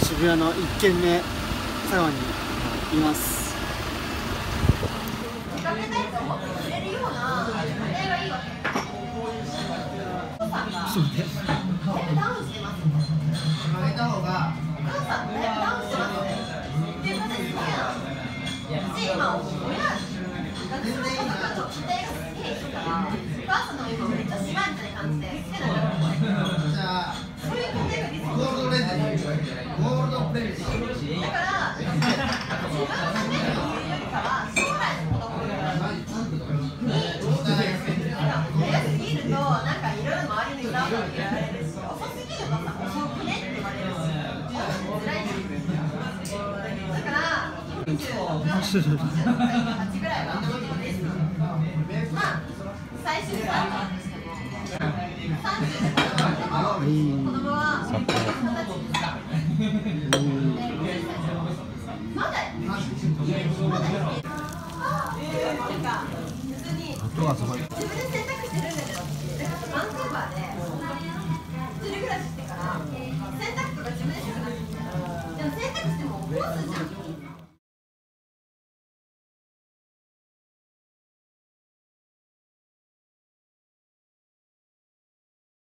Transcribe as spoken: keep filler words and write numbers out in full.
渋谷のいっけんめ佐川にいます。ちょっと待って。洗濯とか自分でしたくなってきたら、でも洗濯しても干すじゃん。